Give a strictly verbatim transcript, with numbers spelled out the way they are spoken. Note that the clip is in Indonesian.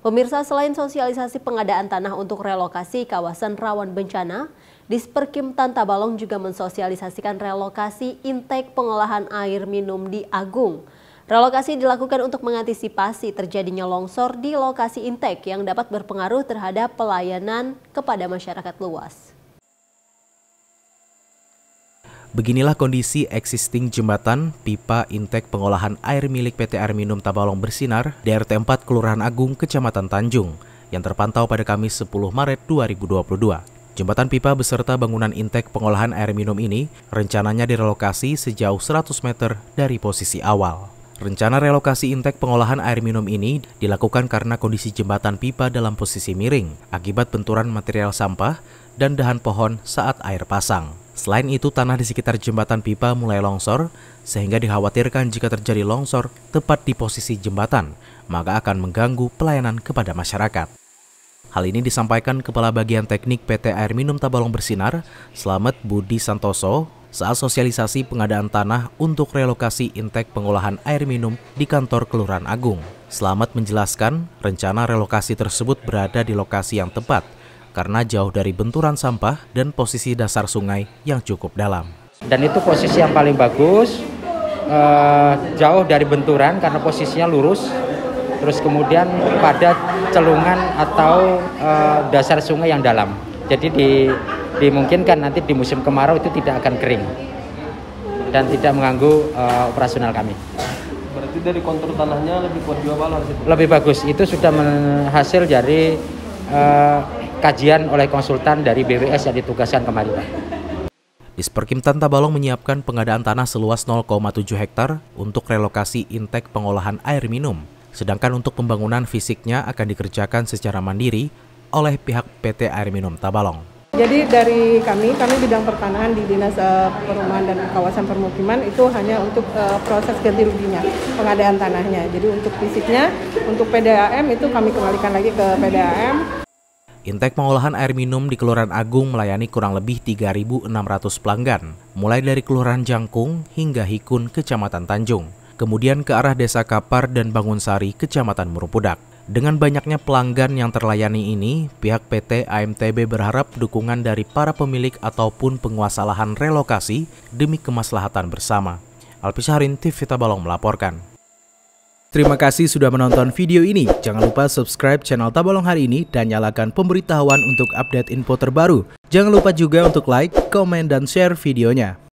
Pemirsa, selain sosialisasi pengadaan tanah untuk relokasi kawasan rawan bencana, Disperkim Tan Tabalong juga mensosialisasikan relokasi intake pengolahan air minum di Agung. Relokasi dilakukan untuk mengantisipasi terjadinya longsor di lokasi intake yang dapat berpengaruh terhadap pelayanan kepada masyarakat luas. Beginilah kondisi existing jembatan pipa intake pengolahan air milik P T Air Minum Tabalong Bersinar di R T empat Kelurahan Agung, Kecamatan Tanjung, yang terpantau pada Kamis sepuluh Maret dua ribu dua puluh dua. Jembatan pipa beserta bangunan intake pengolahan air minum ini rencananya direlokasi sejauh seratus meter dari posisi awal. Rencana relokasi intake pengolahan air minum ini dilakukan karena kondisi jembatan pipa dalam posisi miring akibat benturan material sampah dan dahan pohon saat air pasang. Selain itu, tanah di sekitar jembatan pipa mulai longsor, sehingga dikhawatirkan jika terjadi longsor tepat di posisi jembatan, maka akan mengganggu pelayanan kepada masyarakat. Hal ini disampaikan Kepala Bagian Teknik P T Air Minum Tabalong Bersinar, Slamet Budi Santoso, saat sosialisasi pengadaan tanah untuk relokasi intake pengolahan air minum di kantor Kelurahan Agung. Slamet menjelaskan, rencana relokasi tersebut berada di lokasi yang tepat, karena jauh dari benturan sampah dan posisi dasar sungai yang cukup dalam. Dan itu posisi yang paling bagus, eh, jauh dari benturan karena posisinya lurus, terus kemudian pada celungan atau eh, dasar sungai yang dalam. Jadi di, dimungkinkan nanti di musim kemarau itu tidak akan kering dan tidak mengganggu eh, operasional kami. Berarti dari kontur tanahnya lebih kuat juga Pak? Lebih bagus, itu sudah hasil dari eh, kajian oleh konsultan dari B W S yang ditugaskan kemarin, Pak. Disperkim Tan Tabalong menyiapkan pengadaan tanah seluas nol koma tujuh hektar untuk relokasi intake pengolahan air minum. Sedangkan untuk pembangunan fisiknya akan dikerjakan secara mandiri oleh pihak P T Air Minum Tabalong. Jadi dari kami, kami bidang pertanahan di Dinas uh, Perumahan dan Kawasan Permukiman itu hanya untuk uh, proses ganti ruginya, pengadaan tanahnya. Jadi untuk fisiknya, untuk P D A M itu kami kembalikan lagi ke P D A M. Intake pengolahan air minum di Kelurahan Agung melayani kurang lebih tiga ribu enam ratus pelanggan, mulai dari Kelurahan Jangkung hingga Hikun, Kecamatan Tanjung, kemudian ke arah Desa Kapar dan Bangunsari, Kecamatan Murupudak. Dengan banyaknya pelanggan yang terlayani ini, pihak P T A M T B berharap dukungan dari para pemilik ataupun penguasa lahan relokasi demi kemaslahatan bersama. Alpi Syahrin, T V Tabalong melaporkan. Terima kasih sudah menonton video ini. Jangan lupa subscribe channel Tabalong Hari Ini dan nyalakan pemberitahuan untuk update info terbaru. Jangan lupa juga untuk like, komen, dan share videonya.